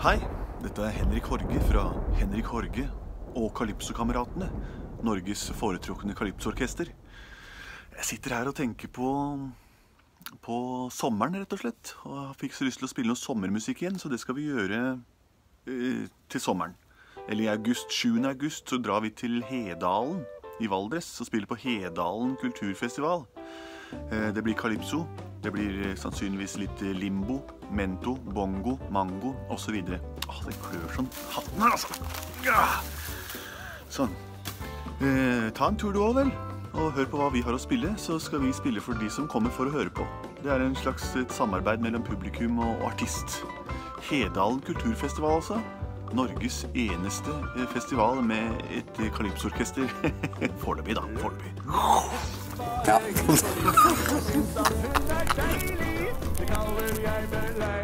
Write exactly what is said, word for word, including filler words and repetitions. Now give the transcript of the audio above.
Hei, dette er Henrik Horge fra Henrik Horge og Calypso-kameratene, Norges foretrukne Calypso-orkester. Jeg sitter her og tenker på, på sommeren, rett og slett. Og jeg fikk så lyst til å spille noe sommermusikk igjen, så det skal vi gjøre eh, til sommeren. Eller i august, sjuende august, så drar vi til Hedalen i Valdres og spiller på Hedalen kulturfestival. Eh, det blir Calypso, det blir sannsynligvis litt limbo, mento, bongo, mango, og så videre. Åh, det klør sånn hatten her, altså. Ja. Sånn. Eh, ta en tur du også, vel, og hør på hva vi har å spille, så skal vi spille for de som kommer for å høre på. Det er en slags et samarbeid mellom publikum og artist. Hedalen kulturfestival, altså. Norges eneste festival med et Calypso-orkester. Foreløpig, da. Foreløpig. Ja.